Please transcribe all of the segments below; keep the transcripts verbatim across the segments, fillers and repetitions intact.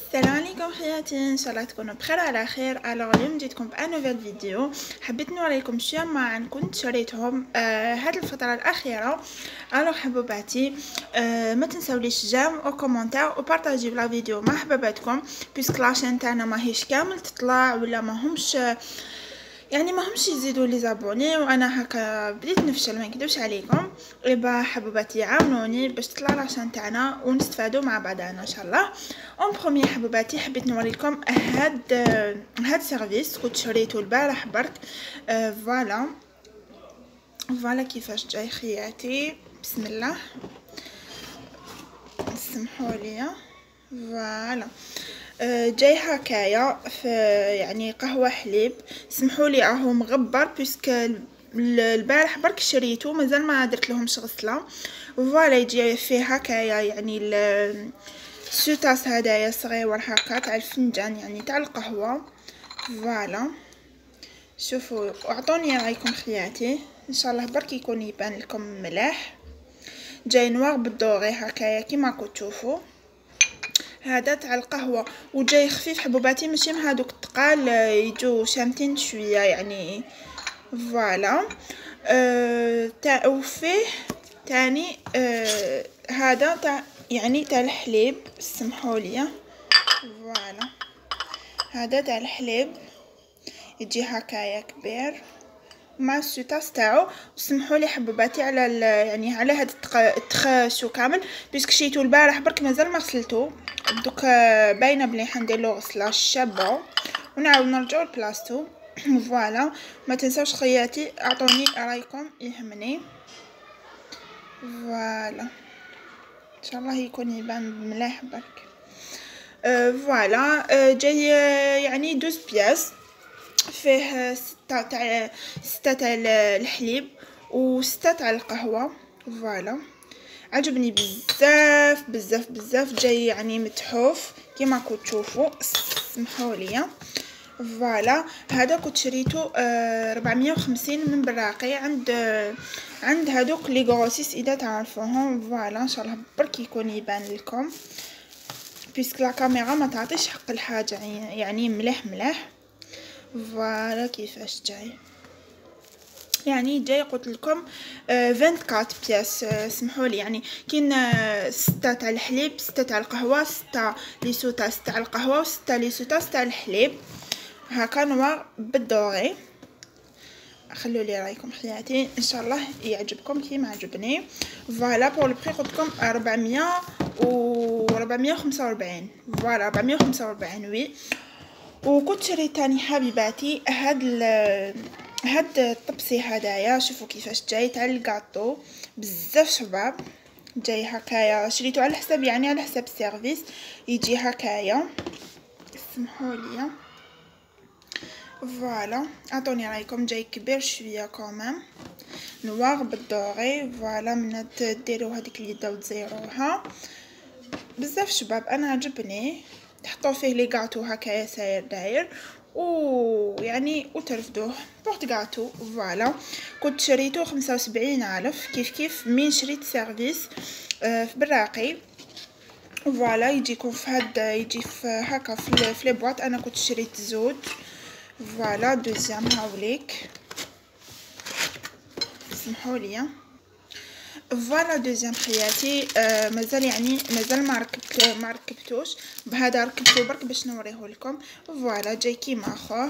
السلام عليكم خياتي، ان شاء الله تكونوا بخير وعلى خير. الوغ اليوم جيتكم بان نوفيل فيديو. حبيت نوريكم شويه ما كنت شريتهم آه هذه الفتره الاخيره. الوغ حبوباتي آه ما تنساوليش جيم او كومونتير وبارطاجيو لا فيديو مع حباباتكم، بيسك لاشين تاعنا ماهيش كامل تطلع ولا ماهمش يعني ما همش يزيدوا لي زابوني، وانا هكا بديت نفشل ما نكذبش عليكم. يبا حبوباتي عاونوني باش تطلع لاشين تاعنا ونستفادوا مع بعضنا ان شاء الله. اون بروميير حبوباتي حبيت نوريكم هاد هاد سيرفيس كنت شريته البارح برك. أه فوالا فوالا كيفاش جاي خياتي. بسم الله سمحوا لي. فوالا جاي هكايا في يعني قهوه حليب. سمحوا لي راهو مغبر بيسك البارح برك شريته مازال ما درت لهمش غسله. فوالا يجي فيه هكايا يعني السوتاس هدايا صغيور هكا تاع الفنجان يعني تاع القهوه. فوالا شوفوا اعطوني رايكم خياتي، ان شاء الله برك يكون يبان لكم ملاح. جاي نوار بالدوري هكايا كيما راكم تشوفوا، هذا تاع القهوه وجاي خفيف حبوباتي ماشي من هذوك الثقال يجوا شامتين شويه يعني. فوالا أه تاع وفيه تاني أه هذا تاع يعني تاع الحليب. سمحوا لي. فوالا هذا تاع الحليب يجي هكايا كبير مع السوتاس تاعو. وسمحوا لي حبوباتي على يعني على هذا التخاشو كامل بيسك شيتو البارح برك مازال ما غسلته، دوك باينه بلي حندير له غسله شابه ونعاود نرجعو لبلاصتو. فوالا ما تنساوش خياتي اعطوني رايكم يهمني. فوالا ان شاء الله يكون يبان مليح برك. أه فوالا أه جاي يعني دوز بياس فيه ستة تاع ستة تاع الحليب وستة تاع القهوه. فوالا عجبني بزاف بزاف بزاف، جاي يعني متحوف كيما راكم تشوفوا. سمحوا لي. فوالا هذا كنت شريته ربعمية وخمسين من براقي عند عند هذوك لي غروسيس اذا تعرفوهم. فوالا ان شاء الله برك يكون يبان لكم بيسك لا كاميرا ما تعطيش حق الحاجه يعني مليح مليح. فوالا كيفاش جاي يعني جاي قلت لكم أربعة وعشرين بياس. سمحوا لي يعني كاين ستة تاع الحليب ستة تاع القهوه ستة لي سوتاس تاع القهوه وستة لي سوتاس تاع الحليب هكا نوار بالدوري. خلوا لي رايكم خياتي ان شاء الله يعجبكم كيما عجبني. فوالا بور لو بري قلت لكم ربعمية و ربعمية وخمسة وأربعين. فوالا ربعمية وخمسة وأربعين وي. وكنت شريت تاني حبيباتي هاد هاد الطبسي هدايا. شوفوا كيفاش جاي تاع الكاطو بزاف شباب، جاي هكايا شريته على حساب يعني على حساب السيرفيس يجي هكايا. سمحوا لي. فوالا اعطوني رايكم جاي كبير شويه كومام نوار بالدوري. فوالا من ديروا هذيك اليد وتزيروها بزاف شباب، انا عجبني. تحطوا فيه لي غاتو هكايا ساير داير ويعني وترفدوه بورت غاتو. فوالا كنت شريته خمسة وسبعين الف كيف كيف من شريت سيرفيس آه في براقي. فوالا يجيكم في هاد يجي في هكا في لي بواط. انا كنت شريت زوج. فوالا دوزيام هاوليك. سمحوا لي. فوالا دوزيام خياتي آه مازال يعني مازال ما ركبت ما ركبتوش بهذا ركبته برك باش نوريه لكم. فوالا جاي كيما اخوه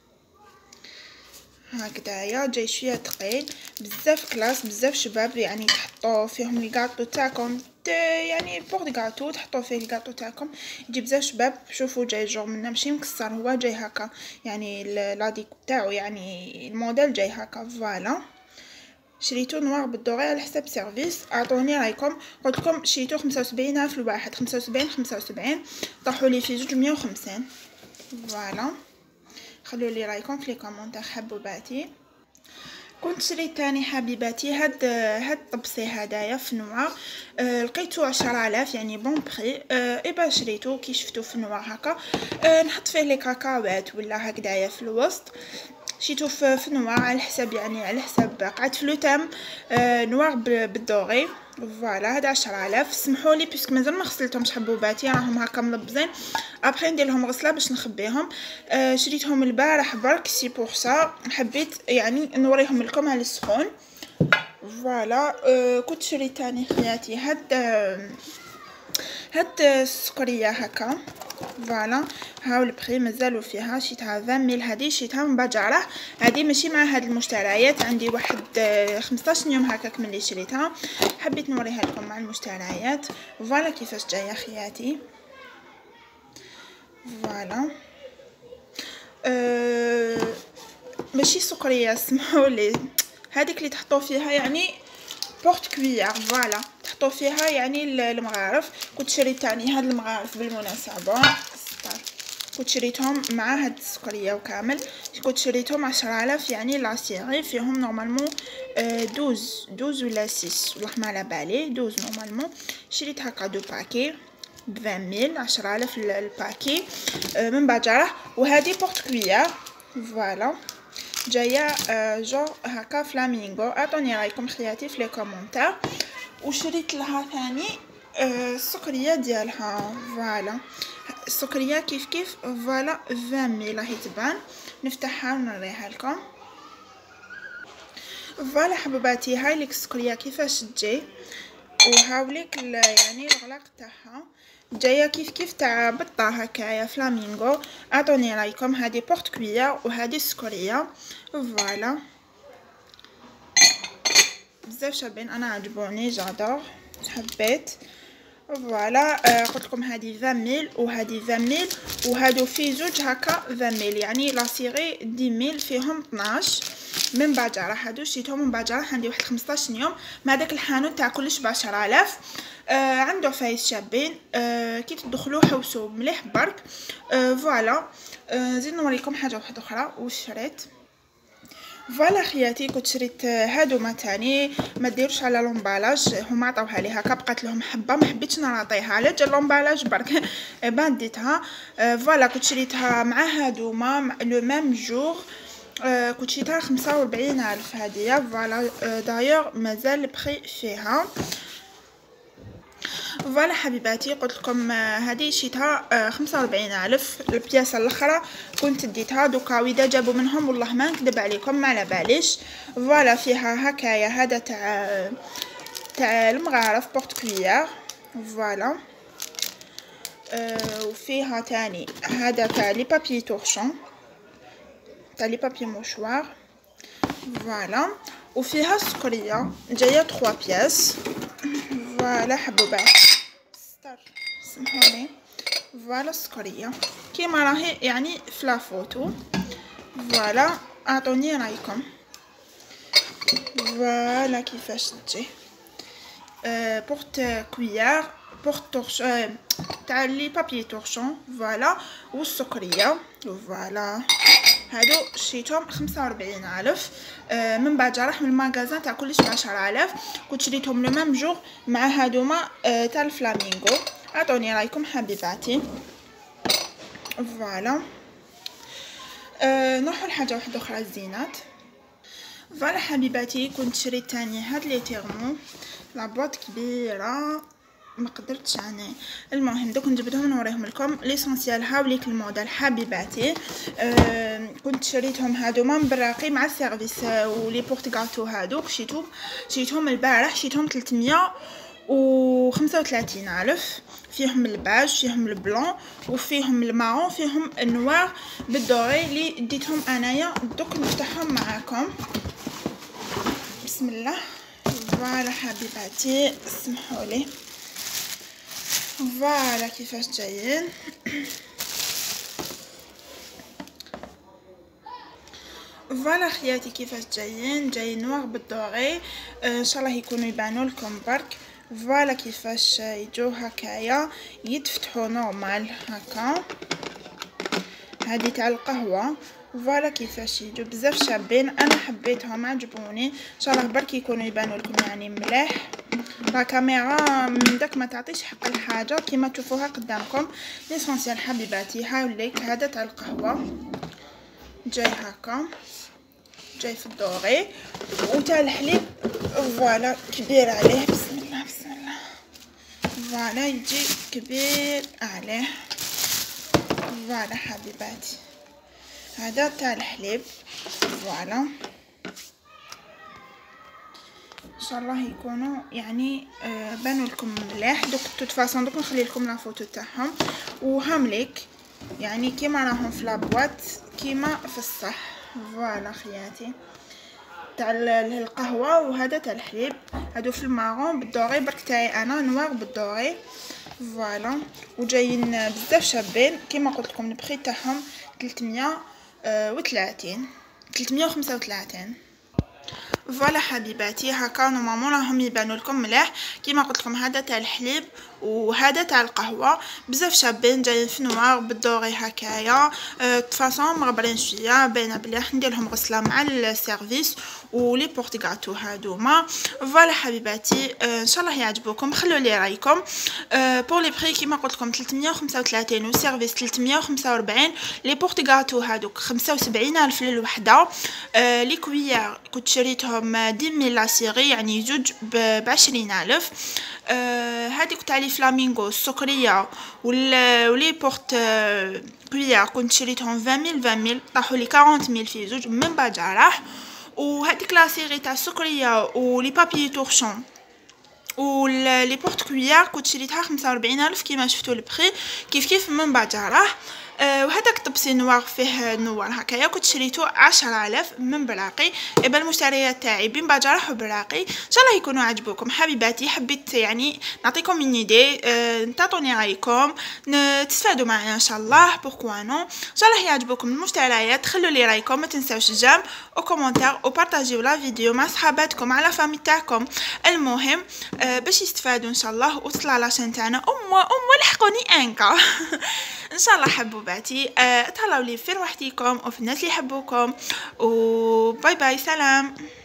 هكذايا جاي شويه ثقيل بزاف كلاس بزاف شباب يعني تحطوا فيهم الكاطو تاعكم يعني بور غاتو تحطوا فيه الكاطو تاعكم يجي بزاف شباب. شوفوا جاي جور منه ماشي مكسر هو جاي هكا يعني لاديك تاعو يعني الموديل جاي هكا. فوالا شريتو نوار بالدوري على حساب سيرفيس. اعطوني رايكم قلت لكم شريتو خمسة وسبعين الف الواحد خمسة وسبعين خمسة وسبعين طاحوا لي في جوج مية وخمسين. فوالا خلوا لي رايكم في لي كومونتير حبوباتي. كنت شريت تاني حبيباتي هاد هاد الطبسي هدايا في نوار أه لقيتو عشرة آلاف يعني بون بري. أه ايبا شريتو كي شفتو في نوار هكا أه نحط فيه لي كاكاوات ولا هكذايا في الوسط. شيتو في نوار على حساب يعني على حساب قعدت في لو تام أه نوار بالدوري. فوالا هاد عشرة آلاف. سمحوا لي بيسك مازال ما غسلتهمش حبوباتي، راهم هكا ملبزين، ابخي ندير لهم غسله باش نخبيهم. آه شريتهم البارح برك سي بور سا، حبيت يعني نوريهم لكم على السخون. فوالا آه كنت شريت تاني خياتي هاد آه هاد السكريه هكا. فوالا هاو البري مازالوا فيها، شيتها عشرين ميل، هذه شيتها من بجره، هذه ماشي مع هاد المشتريات، عندي واحد خمسطاش يوم هكاك ملي شريتها، حبيت نوريها لكم مع المشتريات. فوالا كيفاش جايه خياتي. فوالا أه ماشي سكريه، سمحولي، هذيك اللي تحطوا فيها يعني بورت كويير. فوالا تحطوا فيها يعني المغارف. كنت شريت تاني هاد المغارف بالمناسبه، كنت شريتهم مع هاد السكريه وكامل، كنت شريتهم عشرة آلاف يعني لاسيغي، فيهم نورمالمون دوز دوز ولا سيس والله ما على بالي، دوز نورمالمون. شريت هكا دو باكي بعشرين ميل، عشرة آلاف الباكي من بجره. وهذه بورت كويير فوالا جايه جو هكا فلامينغو. اعطوني رايكم خياتي في لي كومونتير. وشريت لها ثاني السكريه ديالها. فوالا السكريه كيف كيف فوالا عشرين ميل راهي تبان، نفتحها ونوريها لكم. فوالا حبوباتي هاي ليك السكريه كيفاش تجي، وهاوليك يعني الغلاق تاعها جايه كيف كيف تاع بطه هكايا فلامينغو. اعطوني رايكم. هذه بورت كويير وهذه السكريه. فوالا بزاف شابين، انا عجبوني جادور، حبيت. فوالا آه قلت لكم هذه عشرين ميل وهذه عشرين ميل، وهادو في زوج هكا عشرين ميل، يعني لا سيغي عشرة ميل فيهم اثناش من بجره. هادو شريتهم من بجره، عندي واحد خمسطاش يوم مع داك الحانوت تاع كلش ب عشرة آلاف. آه عنده فايس شابين. آه كي تدخلوا حوسوا مليح برك. آه فوالا آه زيد نوريكم حاجه واحده اخرى واش شريت. فوالا خياتي كنت شريت هادو تاني، ما ديروش على لومبالاج، هما عطاوها لي هكا، بقات لهم حبه ما حبيتش نعطيها على جال لومبالاج برك بان ديتها. فوالا كنت شريتها مع هادوما لو ميم جور. آه كنت شريتها خمسة وربعين الف هديه. فوالا آه دايوغ مازال البري فيها. فوالا حبيباتي قلت لكم هذه شيتها خمسة وأربعين ألف. البياسه الاخرى كنت ديتها دوكا واذا جابوا منهم والله ما نكذب عليكم ما على باليش. فوالا فيها هكايا هذا تاع تاع المغارف بورت كويير. فوالا أه وفيها تاني هذا تاع لي بابي تورشون تاع لي بابي موشوار. فوالا وفيها سكريه جايه ثلاثة بياس. فوالا حبوبات ستار سمحولي. فوالا السكريه كيما راهي يعني في لا فوتو. فوالا اعطوني رايكم. فوالا كيفاش تجي أه بورت كويير بورت تورش أه تاع لي بابي تورشون. فوالا والسكريه. فوالا هادو شريتهم خمسة وأربعين ألف آه من بعد راح من المغازان تاع كلش بعشرة آلاف. كنت شريتهم لو ميم جور مع هادوما آه تاع الفلامينغو. اعطوني رايكم حبيباتي. فوالا آه نروحو لحاجه واحده اخرى الزينات. فوالا حبيباتي كنت شريت تاني هاد لي تيرمو لابواط كبيره ما قدرتش يعني. المهم دوك نجبدهم نوريهم لكم ليسونسيال. هاوليك الموديل حبيباتي. آه كنت شريتهم هادوما من براقي مع السيرفيس ولي بورت غاتو هادوك شيتو شريتهم البارح. شريتهم ثلاثمية وخمسة وثلاثين الف. فيهم الباج فيهم البلون وفيهم المارون فيهم النوار بالدوري اللي ديتهم انايا. دوك نفتحهم معاكم بسم الله. فوالا حبيباتي اسمحولي. فوالا كيفاش جايين. فوالا خياتي كيفاش جايين جايين نوار بالدوري. آه ان شاء الله يكونوا يبانوا لكم برك. فوالا كيفاش يجو هكايا يتفتحوا نورمال هكا. هذه تاع القهوه. فوالا كيفاش يجو بزاف شابين، انا حبيتهم عجبوني. ان شاء الله برك يكونوا يبانوا لكم يعني مليح. لا كاميرا من داك ما تعطيش حق الحاجه كيما تشوفوها قدامكم. ليسونسيال حبيباتي هاوليك هذا تاع القهوه جاي هكا جاي في الدوري وتاع الحليب. فوالا كبير عليه بسم الله فوالا يجي كبير عليه. فوالا حبيباتي هذا تاع الحليب. فوالا ان شاء الله يكونوا يعني آه بانوا لكم مليح. دوك توت فاصون دوك نخلي لكم لا فوتو تاعهم وهامليك يعني كيما راهم في لابواط كيما في الصح. فوالا خياتي تاع القهوه وهذا تاع الحليب هادو في المارون بالدوري، برك تاعي انا نوار بالدوري. فوالا وجايين بزاف شابين كيما قلت لكم البري تاعهم ثلاثمية وثلاثين ثلاثمية وخمسة وثلاثين. فوالا حبيباتي هكا نورمالمون راهم يبانوا لكم مليح كيما قلت لكم. هذا تاع الحليب وهذا تاع القهوه بزاف شابين جايين في نوار بالدوري هكايا. أه فاصون مغبرين شويه باينه بلي راح ندير لهم غسله مع السيرفيس ولي بورت غاتو هادوما. فوالا حبيباتي أه ان شاء الله يعجبوكم. خلوا لي رايكم. أه بور لي بري كيما قلت لكم ثلاثمية وخمسة وثلاثين وسيرفيس ثلاثمية وخمسة وأربعين. لي بورت غاتو هادوك خمسة وسبعين الف للوحده. أه لي كويار كنت شريتهم عشرة ميل لا سيري يعني زوج بعشرين الف. أه هذيك تاع لي فلامينغو السكريه ولي بورت كويار كنت شريتهم عشرين ميل عشرين ميل طاحوا لي أربعين ميل في زوج من بعد جراح. وهذيك لا سيري تاع السكريه ولي بابي تورشون ولي بورت كويار كنت شريتها خمسة وأربعين الف كيما شفتوا البري كيف كيف من بعد جراح. أه وهذاك طبسي نوار فيه نوار هكايا كنت شريتو عشرة آلاف من براقي. ايبا المشتريات تاعي بين باجراح وبراقي ان شاء الله يكونوا عجبوكم حبيباتي. حبيت يعني نعطيكم من ايدي أه تعطوني رايكم تستفادوا معنا ان شاء الله. بوركوا نو ان شاء الله يعجبوكم المشتريات. خلوا لي رايكم ما تنساوش الجيم وكومونتير وبارطاجيو لا فيديو مع صحاباتكم على فامي تاعكم. المهم أه باش يستفادوا ان شاء الله وتطلع لاشين تاعنا ام ام لحقوني انكا ان شاء الله حبوباتي. أه تهلاو لي في روحتكم وفي الناس اللي يحبوكم وباي باي سلام.